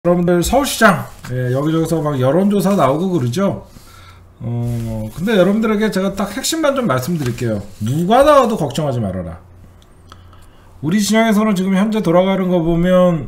여러분들 서울시장 여기저기서 막 여론조사 나오고 그러죠. 근데 여러분들에게 제가 딱 핵심만 좀 말씀드릴게요. 누가 나와도 걱정하지 말아라. 우리 진영에서는 지금 현재 돌아가는 거 보면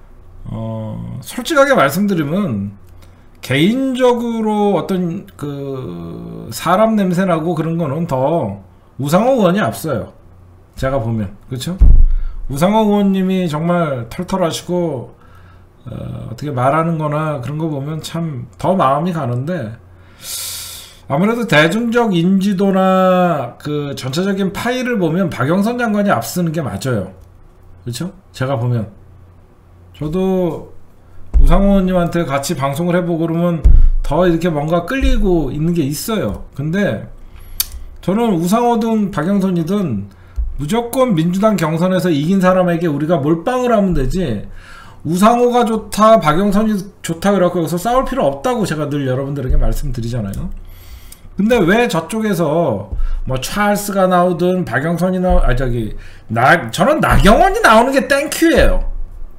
솔직하게 말씀드리면 개인적으로 어떤 그 사람 냄새나고 그런 거는 더 우상호 의원이 앞서요. 제가 보면. 그렇죠? 우상호 의원님이 정말 털털하시고 어떻게 말하는 거나 그런 거 보면 참 더 마음이 가는데, 아무래도 대중적 인지도나 그 전체적인 파일을 보면 박영선 장관이 앞서는 게 맞아요. 그렇죠? 제가 보면 저도 우상호 의원님한테 같이 방송을 해보고 그러면 더 이렇게 뭔가 끌리고 있는 게 있어요. 근데 저는 우상호든 박영선이든 무조건 민주당 경선에서 이긴 사람에게 우리가 몰빵을 하면 되지, 우상호가 좋다 박영선이 좋다 그래갖고 여기서 싸울 필요 없다고 제가 늘 여러분들에게 말씀드리잖아요. 근데 왜 저쪽에서 뭐 찰스가 나오든 박영선이 저는 나경원이 나오는 게 땡큐예요.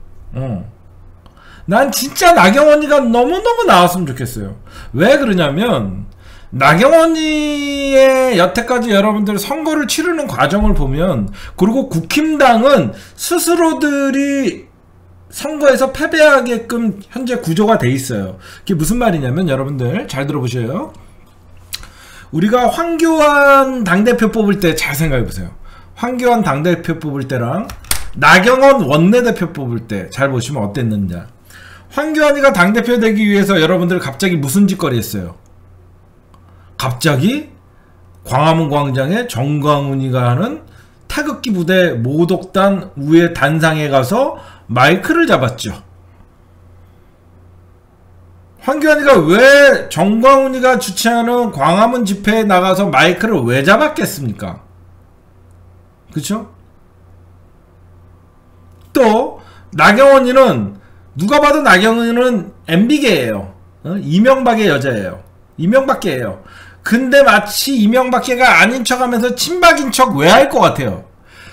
난 진짜 나경원이가 너무너무 나왔으면 좋겠어요. 왜 그러냐면 나경원이의 여태까지 여러분들 선거를 치르는 과정을 보면, 그리고 국힘당은 스스로들이 선거에서 패배하게끔 현재 구조가 돼 있어요. 그게 무슨 말이냐면, 여러분들 잘 들어보셔요. 우리가 황교안 당대표 뽑을 때 잘 생각해 보세요. 황교안 당대표 뽑을 때랑 나경원 원내대표 뽑을 때 잘 보시면 어땠느냐. 황교안이가 당대표 되기 위해서 여러분들 갑자기 무슨 짓거리 했어요? 갑자기 광화문 광장에 정광훈이가 하는 태극기 부대 모독단 우회 단상에 가서 마이크를 잡았죠. 황교안이가 왜 정광훈이가 주최하는 광화문 집회에 나가서 마이크를 왜 잡았겠습니까? 그쵸? 또 나경원이는 누가 봐도 나경원이는 MB계예요. 이명박의 여자예요. 이명박계예요. 근데 마치 이명박계가 아닌 척하면서 친박인 척 왜 할 것 같아요?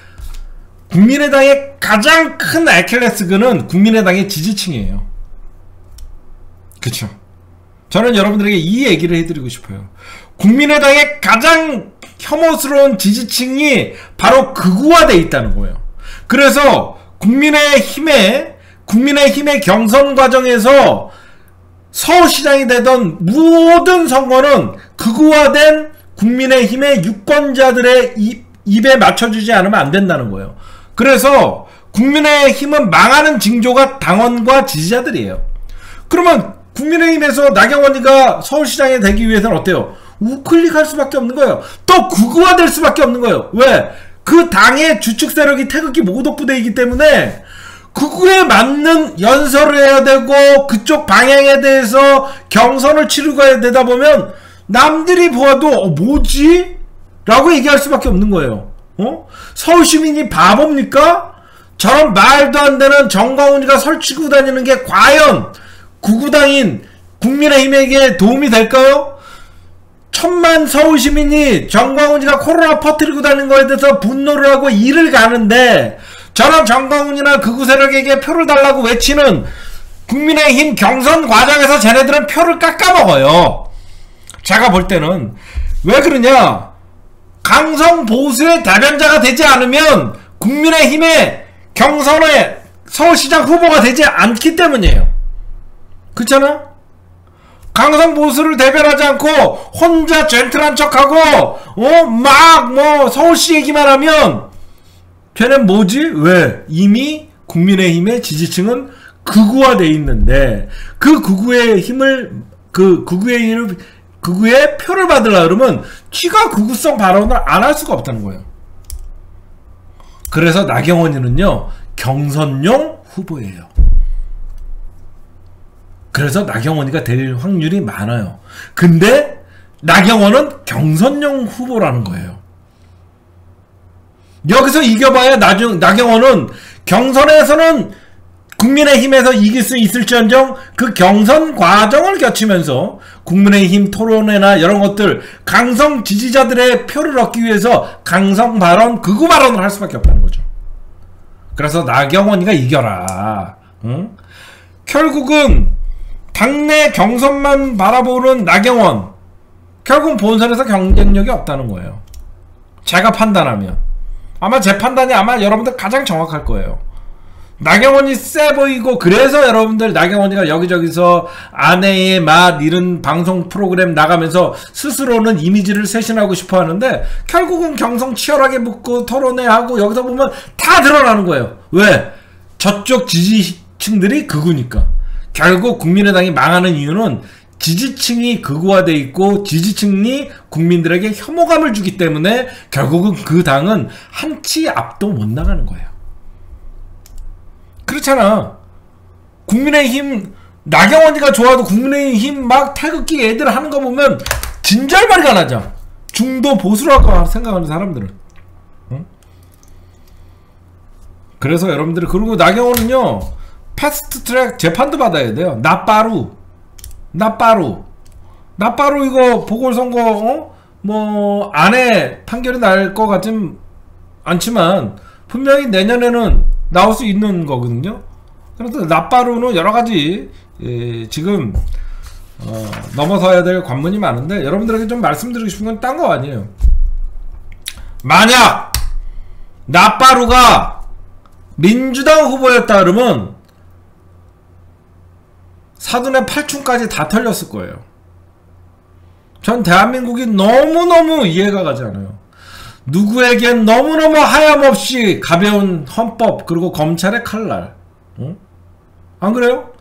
국민의당의 가장 큰 아킬레스건은 국민의당의 지지층이에요. 그쵸? 저는 여러분들에게 이 얘기를 해드리고 싶어요. 국민의당의 가장 혐오스러운 지지층이 바로 극우화되어 있다는 거예요. 그래서 국민의힘의 경선 과정에서 서울시장이 되던 모든 선거는 극우화된 국민의힘의 유권자들의 입에 맞춰주지 않으면 안 된다는 거예요. 그래서 국민의힘은 망하는 징조가 당원과 지지자들이에요. 그러면 국민의힘에서 나경원이가 서울시장이 되기 위해서는 어때요? 우클릭할 수밖에 없는 거예요. 또 극우화될 수밖에 없는 거예요. 왜? 그 당의 주축 세력이 태극기 모독부대이기 때문에 극우에 맞는 연설을 해야 되고, 그쪽 방향에 대해서 경선을 치르고 해야 되다 보면 남들이 보아도 뭐지? 라고 얘기할 수밖에 없는 거예요. 서울시민이 바보입니까? 저런 말도 안 되는 정광훈이가 설치고 다니는 게 과연 구구당인 국민의힘에게 도움이 될까요? 1000만 서울시민이 정광훈이가 코로나 퍼뜨리고 다니는 거에 대해서 분노를 하고 일을 가는데, 저런 정광훈이나 극우 세력에게 표를 달라고 외치는 국민의힘 경선 과정에서 쟤네들은 표를 깎아먹어요. 제가 볼 때는 왜 그러냐? 강성 보수의 대변자가 되지 않으면 국민의힘의 경선에 서울시장 후보가 되지 않기 때문이에요. 그렇잖아? 강성 보수를 대변하지 않고 혼자 젠틀한 척하고 서울시 얘기만 하면 걔는 뭐지? 왜? 이미 국민의힘의 지지층은 극우화되어 있는데, 그 극우의 표를 받으려고 그러면 지가 극우성 발언을 안 할 수가 없다는 거예요. 그래서 나경원이는요, 경선용 후보예요. 그래서 나경원이가 될 확률이 많아요. 근데 나경원은 경선용 후보라는 거예요. 여기서 이겨봐야 나경원은 경선에서는 국민의힘에서 이길 수 있을지언정 그 경선 과정을 거치면서 국민의힘 토론회나 이런 것들, 강성 지지자들의 표를 얻기 위해서 강성 발언, 극우 발언을 할 수밖에 없다는 거죠. 그래서 나경원이가 이겨라. 응? 결국은 당내 경선만 바라보는 나경원, 결국은 본선에서 경쟁력이 없다는 거예요. 제가 판단하면. 아마 제 판단이 아마 여러분들 가장 정확할 거예요. 나경원이 세 보이고, 그래서 여러분들 나경원이가 여기저기서 아내의 맛 이런 방송 프로그램 나가면서 스스로는 이미지를 쇄신하고 싶어 하는데, 결국은 경성 치열하게 묻고 토론회하고 여기서 보면 다 드러나는 거예요. 왜? 저쪽 지지층들이 극우니까. 결국 국민의당이 망하는 이유는 지지층이 극우화돼 있고 지지층이 국민들에게 혐오감을 주기 때문에 결국은 그 당은 한 치 앞도 못 나가는 거예요. 그렇잖아. 국민의힘 나경원이가 좋아도 국민의힘 막 태극기 애들 하는 거 보면 진절머리가 나죠. 중도 보수라고 생각하는 사람들은. 응? 그래서 여러분들이, 그리고 나경원은요 패스트트랙 재판도 받아야 돼요. 나빠루 이거 보궐선거 뭐 안에 판결이 날 것 같진 않지만 분명히 내년에는 나올 수 있는 거거든요. 그래서 나빠루는 여러가지 지금 넘어서야 될 관문이 많은데, 여러분들에게 좀 말씀드리고 싶은 건 딴 거 아니에요. 만약 나빠루가 민주당 후보였다 그러면 사돈의 8춘까지 다 털렸을 거예요. 전 대한민국이 너무너무 이해가 가지 않아요. 누구에겐 너무너무 하염없이 가벼운 헌법, 그리고 검찰의 칼날. 응? 안 그래요?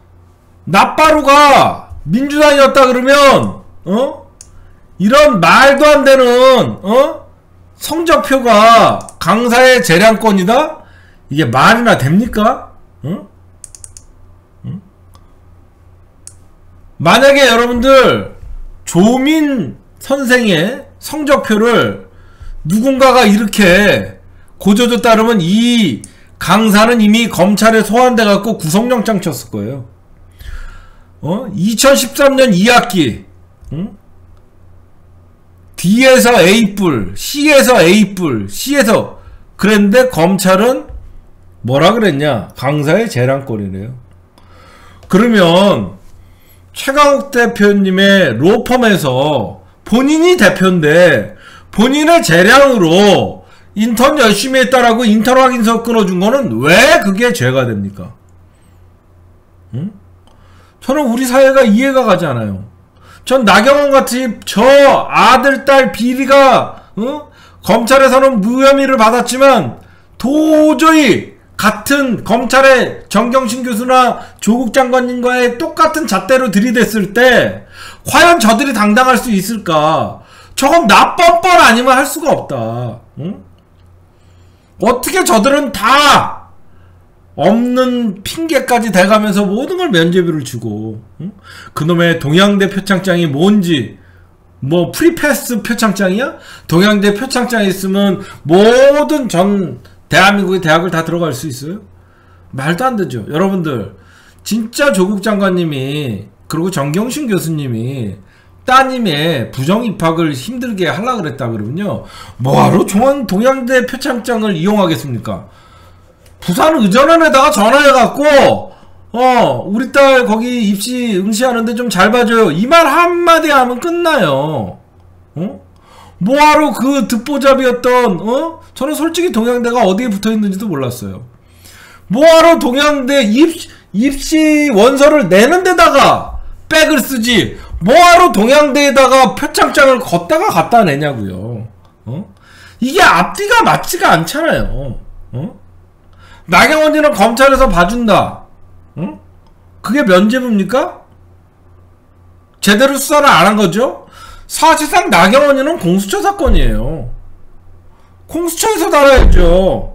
나빠루가 민주당이었다 그러면 이런 말도 안 되는 성적표가 강사의 재량권이다? 이게 말이나 됩니까? 응? 만약에 여러분들 조민 선생의 성적표를 누군가가 이렇게 고져줬다 그러면 이 강사는 이미 검찰에 소환돼 갖고 구속영장 쳤을 거예요. 2013년 2학기 D에서 A뿔, C에서 A뿔, C에서 그랬는데 검찰은 뭐라 그랬냐? 강사의 재량권이래요. 그러면 최강욱 대표님의 로펌에서 본인이 대표인데 본인의 재량으로 인턴 열심히 했다라고 인턴 확인서 끊어준 거는 왜 그게 죄가 됩니까? 응? 저는 우리 사회가 이해가 가지 않아요. 전 나경원 같이 저 아들, 딸 비리가 검찰에서는 무혐의를 받았지만 도저히 같은 검찰의 정경심 교수나 조국 장관님과의 똑같은 잣대로 들이댔을 때 과연 저들이 당당할 수 있을까? 저건 나 뻔뻔 아니면 할 수가 없다. 응? 어떻게 저들은 다 없는 핑계까지 대가면서 모든 걸 면죄부를 주고, 응? 그놈의 동양대 표창장이 뭔지, 뭐 프리패스 표창장이야? 동양대 표창장이 있으면 모든 전 대한민국의 대학을 다 들어갈 수 있어요? 말도 안 되죠. 여러분들 진짜 조국 장관님이 그리고 정경심 교수님이 따님의 부정입학을 힘들게 하려고 그랬다 그러면요, 뭐하러 동양대 표창장을 이용하겠습니까? 부산의전원에다가 전화해갖고 우리 딸 거기 입시 응시하는데 좀 잘 봐줘요, 이 말 한마디 하면 끝나요. 뭐하러 그 듣보잡이었던 저는 솔직히 동양대가 어디에 붙어있는지도 몰랐어요. 뭐하러 동양대 입시 원서를 내는 데다가 백을 쓰지 뭐하러 동양대에다가 표창장을 걷다가 갖다 내냐고요. 이게 앞뒤가 맞지가 않잖아요. 나경원이는 검찰에서 봐준다. 그게 면죄부입니까? 제대로 수사를 안 한 거죠? 사실상 나경원이는 공수처 사건이에요. 공수처에서 다뤄야죠.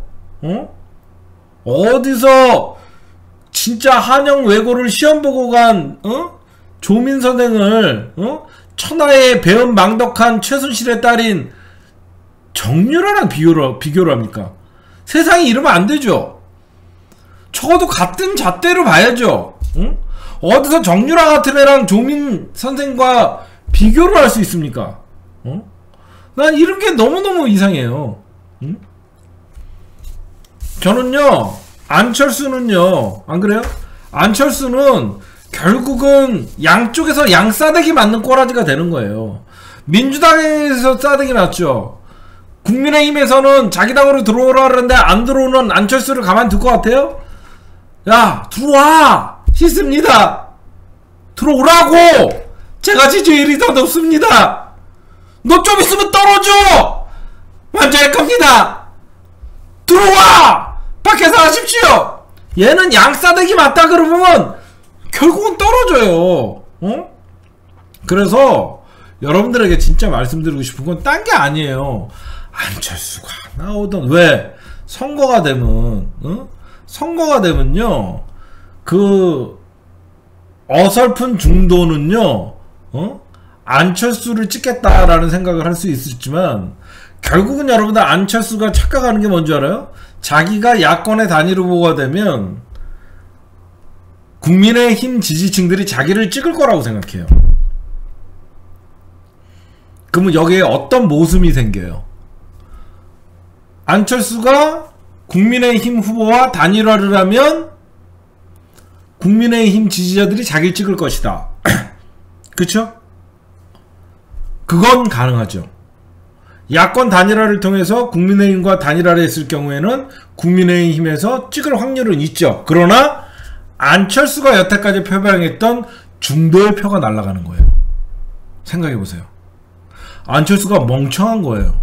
어디서 진짜 한영 외고를 시험 보고 간 조민 선생을 천하의 배은 망덕한 최순실의 딸인 정유라랑 비교를 합니까? 세상이 이러면 안 되죠. 적어도 같은 잣대로 봐야죠. 어디서 정유라 같은 애랑 조민 선생과 비교를 할 수 있습니까? 난 이런 게 너무너무 이상해요. 저는요, 안철수는요, 안 그래요? 안철수는 결국은 양쪽에서 양싸대기 맞는 꼬라지가 되는 거예요. 민주당에서 싸대기 맞죠. 국민의힘에서는 자기 당으로 들어오라 그러는데 안 들어오는 안철수를 가만 둘 것 같아요? 야, 들어와! 싫습니다! 들어오라고! 제가 지지율이 더 높습니다! 너 좀 있으면 떨어져! 완전할 겁니다! 들어와! 밖에서 하십시오! 얘는 양싸대기 맞다 그러면 결국은 떨어져요. 어? 그래서 여러분들에게 진짜 말씀드리고 싶은 건 딴 게 아니에요. 안철수가 나오던 왜 선거가 되면 선거가 되면요 그 어설픈 중도는요 안철수를 찍겠다라는 생각을 할 수 있었지만 결국은 여러분들 안철수가 착각하는 게 뭔지 알아요? 자기가 야권의 단일 후보가 되면 국민의힘 지지층들이 자기를 찍을 거라고 생각해요. 그러면 여기에 어떤 모순이 생겨요? 안철수가 국민의힘 후보와 단일화를 하면 국민의힘 지지자들이 자기를 찍을 것이다. 그쵸? 그건 가능하죠. 야권 단일화를 통해서 국민의힘과 단일화를 했을 경우에는 국민의힘에서 찍을 확률은 있죠. 그러나 안철수가 여태까지 표방했던 중도의 표가 날아가는 거예요. 생각해보세요. 안철수가 멍청한 거예요.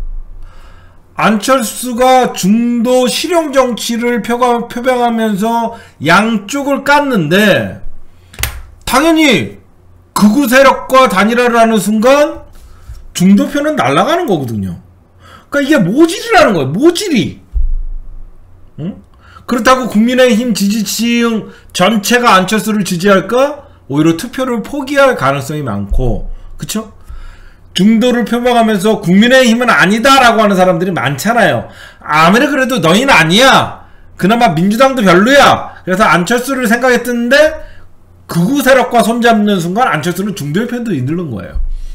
안철수가 중도 실용 정치를 표방하면서 양쪽을 깠는데 당연히 극우 세력과 단일화를 하는 순간 중도표는 날아가는 거거든요. 그러니까 이게 모질이라는 거예요. 모질이. 응? 그렇다고 국민의힘 지지층 전체가 안철수를 지지할까? 오히려 투표를 포기할 가능성이 많고, 그쵸? 중도를 표방하면서 국민의힘은 아니다라고 하는 사람들이 많잖아요. 아무리 그래도 너희는 아니야. 그나마 민주당도 별로야. 그래서 안철수를 생각했는데 극우 세력과 손잡는 순간 안철수는 중도의 편도 이르는 거예요.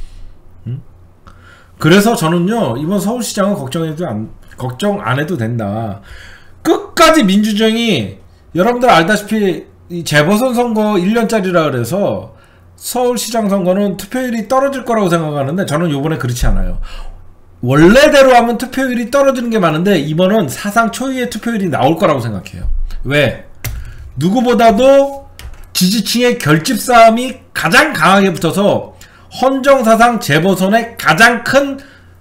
그래서 저는요 이번 서울시장은 걱정 안 해도 된다. 끝까지 민주정이 여러분들 알다시피 이 재보선 선거 1년짜리라 그래서 서울시장 선거는 투표율이 떨어질 거라고 생각하는데 저는 요번에 그렇지 않아요. 원래대로 하면 투표율이 떨어지는 게 많은데 이번은 사상 초유의 투표율이 나올 거라고 생각해요. 왜? 누구보다도 지지층의 결집 싸움이 가장 강하게 붙어서 헌정사상 재보선의 가장 큰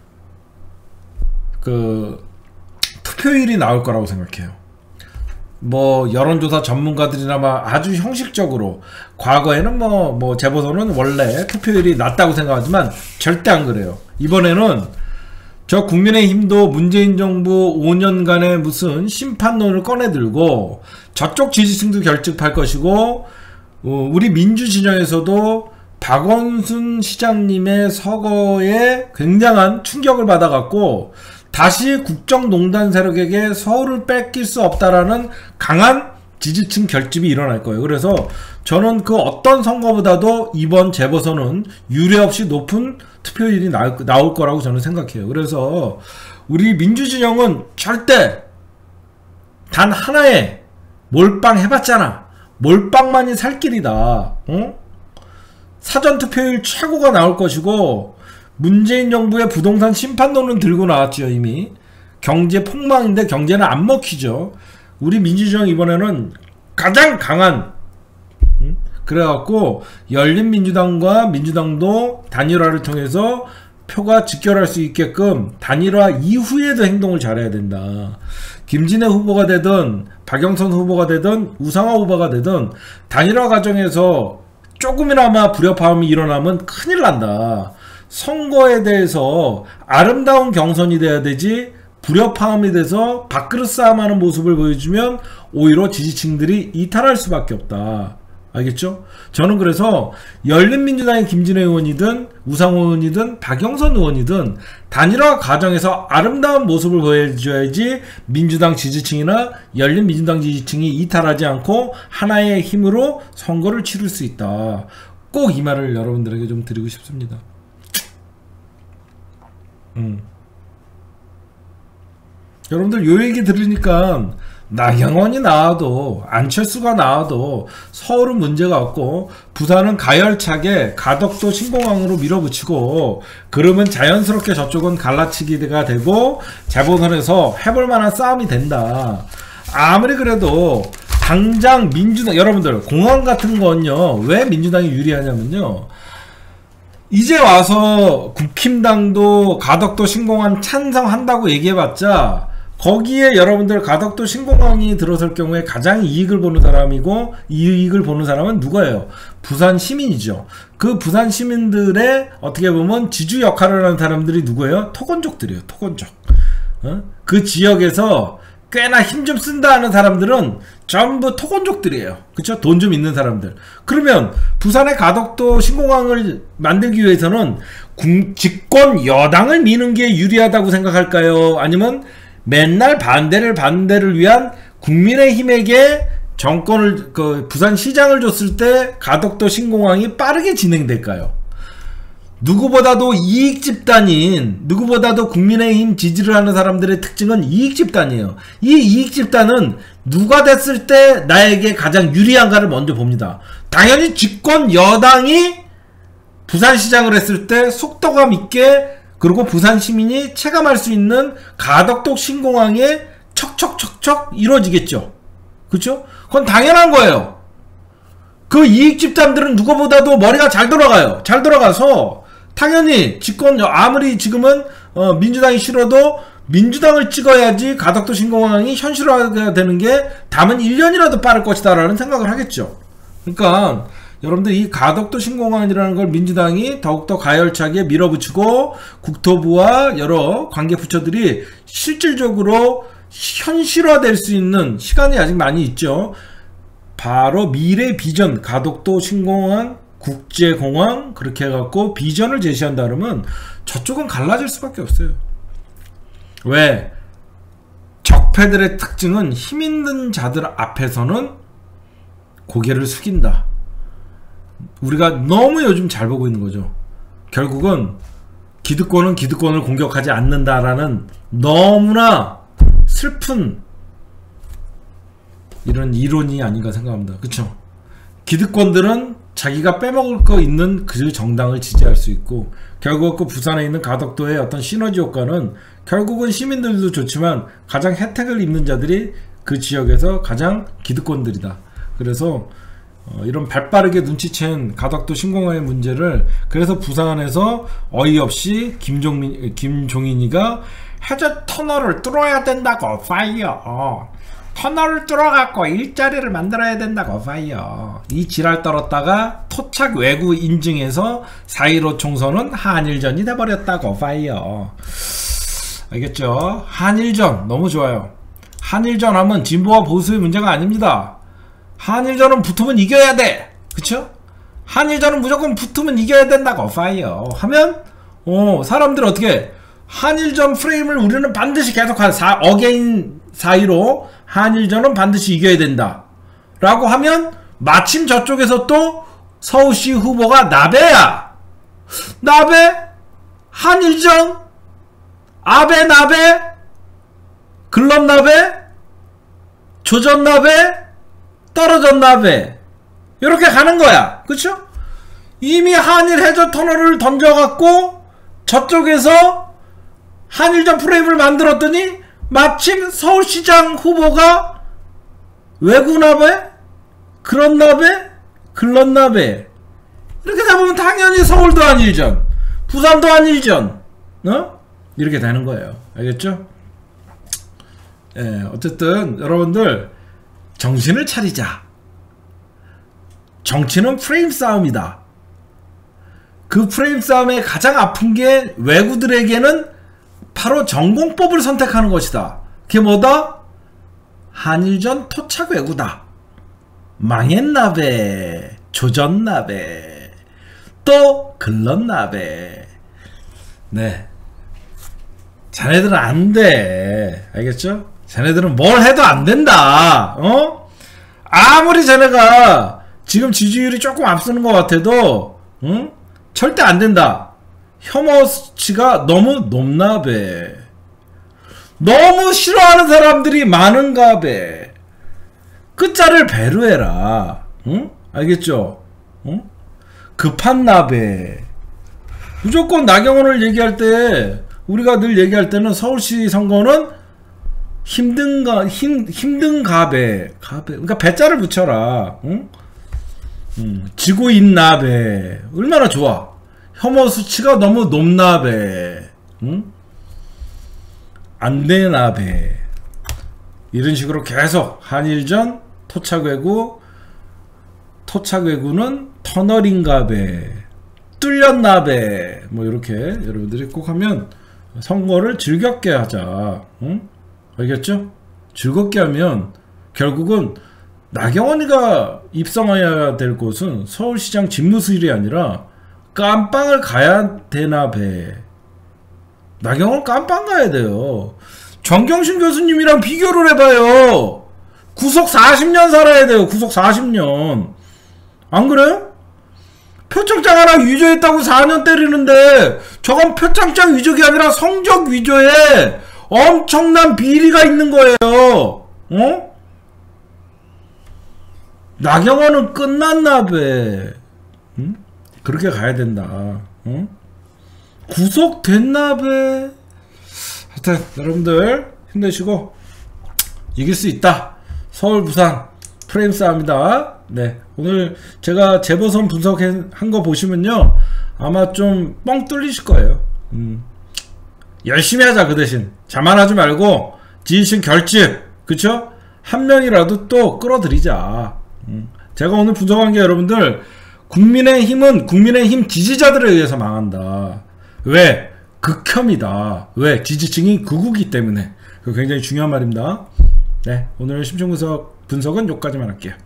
투표율이 나올 거라고 생각해요. 뭐 여론조사 전문가들이나 아주 형식적으로 과거에는 뭐 재보선은 원래 투표율이 낮다고 생각하지만 절대 안 그래요. 이번에는 저 국민의힘도 문재인 정부 5년간의 무슨 심판론을 꺼내들고 저쪽 지지층도 결집할 것이고 우리 민주진영에서도 박원순 시장님의 서거에 굉장한 충격을 받아갖고 다시 국정농단 세력에게 서울을 뺏길 수 없다라는 강한 지지층 결집이 일어날 거예요. 그래서 저는 그 어떤 선거보다도 이번 재보선은 유례없이 높은 투표율이 나올 거라고 저는 생각해요. 그래서 우리 민주진영은 절대 단 하나의 몰빵 해봤잖아. 몰빵만이 살 길이다. 사전투표율 최고가 나올 것이고 문재인 정부의 부동산 심판론은 들고 나왔죠. 이미 경제 폭망인데 경제는 안 먹히죠. 우리 민주주의 이번에는 가장 강한 그래갖고 열린민주당과 민주당도 단일화를 통해서 표가 직결할 수 있게끔 단일화 이후에도 행동을 잘해야 된다. 김진애 후보가 되든 박영선 후보가 되든 우상호 후보가 되든 단일화 과정에서 조금이나마 불협화음이 일어나면 큰일 난다. 선거에 대해서 아름다운 경선이 돼야 되지 불협화음이 돼서 밥그릇 싸움하는 모습을 보여주면 오히려 지지층들이 이탈할 수밖에 없다. 알겠죠? 저는 그래서 열린민주당의 김진애 의원이든 우상호 의원이든 박영선 의원이든 단일화 과정에서 아름다운 모습을 보여줘야지 민주당 지지층이나 열린민주당 지지층이 이탈하지 않고 하나의 힘으로 선거를 치를 수 있다. 꼭 이 말을 여러분들에게 좀 드리고 싶습니다. 여러분들 요 얘기 들으니까 나경원이 나와도 안철수가 나와도 서울은 문제가 없고 부산은 가열차게 가덕도 신공항으로 밀어붙이고 그러면 자연스럽게 저쪽은 갈라치기가 되고 재보선에서 해볼 만한 싸움이 된다. 아무리 그래도 당장 민주당 여러분들 공항 같은 건요 왜 민주당이 유리하냐면요 이제 와서 국힘당도 가덕도 신공항 찬성한다고 얘기해봤자 거기에 여러분들 가덕도 신공항이 들어설 경우에 가장 이익을 보는 사람이고 이익을 보는 사람은 누구예요? 부산 시민이죠. 그 부산 시민들의 어떻게 보면 지주 역할을 하는 사람들이 누구예요? 토건족들이에요. 토건족. 그 지역에서 꽤나 힘 좀 쓴다 하는 사람들은 전부 토건족들이에요. 그쵸? 돈 좀 있는 사람들. 그러면 부산의 가덕도 신공항을 만들기 위해서는 집권 여당을 미는 게 유리하다고 생각할까요? 아니면 맨날 반대를 위한 국민의힘에게 정권을 부산시장을 줬을 때 가덕도 신공항이 빠르게 진행될까요? 누구보다도 이익 집단인 누구보다도 국민의힘 지지를 하는 사람들의 특징은 이익 집단이에요. 이 이익 집단은 누가 됐을 때 나에게 가장 유리한가를 먼저 봅니다. 당연히 집권 여당이 부산시장을 했을 때 속도감 있게 그리고 부산 시민이 체감할 수 있는 가덕도 신공항에 척척척척 이루어지겠죠. 그쵸? 그건 당연한 거예요. 그 이익 집단들은 누구보다도 머리가 잘 돌아가요. 잘 돌아가서 당연히 집권 아무리 지금은 민주당이 싫어도 민주당을 찍어야지 가덕도 신공항이 현실화가 되는 게 담은 1년이라도 빠를 것이다 라는 생각을 하겠죠. 그러니까 여러분들 이 가덕도 신공항이라는 걸 민주당이 더욱더 가열차게 밀어붙이고 국토부와 여러 관계 부처들이 실질적으로 현실화될 수 있는 시간이 아직 많이 있죠. 바로 미래 비전 가덕도 신공항 국제공항 그렇게 해갖고 비전을 제시한다 그러면 저쪽은 갈라질 수밖에 없어요. 왜? 적폐들의 특징은 힘있는 자들 앞에서는 고개를 숙인다. 우리가 너무 요즘 잘 보고 있는 거죠. 결국은 기득권은 기득권을 공격하지 않는다라는 너무나 슬픈 이런 이론이 아닌가 생각합니다. 그쵸? 기득권들은 자기가 빼먹을 거 있는 그 정당을 지지할 수 있고 결국 그 부산에 있는 가덕도의 어떤 시너지 효과는 결국은 시민들도 좋지만 가장 혜택을 입는 자들이 그 지역에서 가장 기득권들이다. 그래서 이런 발빠르게 눈치챈 가덕도 신공항의 문제를 그래서 부산에서 어이없이 김종인이가 해저 터널을 뚫어야 된다고 파이어 터널을 뚫어갖고 일자리를 만들어야 된다고 파이어 이 지랄 떨었다가 토착 외구 인증해서 4.15 총선은 한일전이 돼버렸다고 파이어 알겠죠? 한일전 너무 좋아요. 한일전 하면 진보와 보수의 문제가 아닙니다. 한일전은 붙으면 이겨야 돼. 그쵸? 한일전은 무조건 붙으면 이겨야 된다고 파이어 하면 사람들 어떻게 한일전 프레임을 우리는 반드시 계속한 어게인 4.15 한일전은 반드시 이겨야 된다 라고 하면 마침 저쪽에서 또 서울시 후보가 나베야. 나베? 한일전? 아베 나베? 글럽 나베? 조전 나베? 떨어졌 나베? 이렇게 가는 거야. 그쵸? 이미 한일 해저 터널을 던져갖고 저쪽에서 한일전 프레임을 만들었더니 마침 서울시장 후보가 외구나베? 그런나베? 글렀나베? 이렇게 되면 당연히 서울도 한일전 부산도 한일전 이렇게 되는 거예요. 알겠죠? 예, 어쨌든 여러분들 정신을 차리자. 정치는 프레임 싸움이다. 그 프레임 싸움에 가장 아픈 게 외구들에게는 바로 전공법을 선택하는 것이다. 그게 뭐다? 한일전 토착 외구다. 망했나베, 조졌나베, 또 글렀나베. 네, 자네들은 안 돼. 알겠죠? 자네들은 뭘 해도 안 된다. 아무리 자네가 지금 지지율이 조금 앞서는 것 같아도 절대 안 된다. 혐오치가 너무 높나베. 너무 싫어하는 사람들이 많은가 배. 끝자를 배로 해라. 응? 알겠죠? 응? 급한 나배. 무조건 나경원을 얘기할 때, 우리가 늘 얘기할 때는 서울시 선거는 힘든 가배. 그러니까 배자를 붙여라. 응? 지고 있나 배. 얼마나 좋아. 혐오 수치가 너무 높나 배. 응? 안 되나 배. 이런 식으로 계속 한일전 토착외구는 터널인가 배. 뚫렸나 배. 뭐 이렇게 여러분들이 꼭 하면 선거를 즐겁게 하자. 응? 알겠죠? 즐겁게 하면 결국은 나경원이가 입성해야 될 곳은 서울시장 집무실이 아니라 깜빵을 가야 되나 배. 나경원 깜빵 가야 돼요. 정경심 교수님이랑 비교를 해봐요. 구속 40년 살아야 돼요. 구속 40년. 안 그래요? 표창장 하나 위조했다고 4년 때리는데 저건 표창장 위조가 아니라 성적 위조에 엄청난 비리가 있는 거예요. 어? 나경원은 끝났나 배. 응? 그렇게 가야 된다. 응? 구속됐나 배. 하여튼 여러분들 힘내시고 이길 수 있다. 서울 부산 프레임 싸움이다. 네, 오늘 제가 재보선 분석한 거 보시면요 아마 좀 뻥 뚫리실 거예요. 열심히 하자. 그 대신 자만하지 말고 지지층 결집, 그쵸? 한 명이라도 또 끌어들이자. 제가 오늘 분석한 게 여러분들, 국민의힘은 국민의힘 지지자들에 의해서 망한다. 왜? 극혐이다. 왜? 지지층이 극우기 때문에. 그거 굉장히 중요한 말입니다. 네, 오늘 심층 분석은 여기까지만 할게요.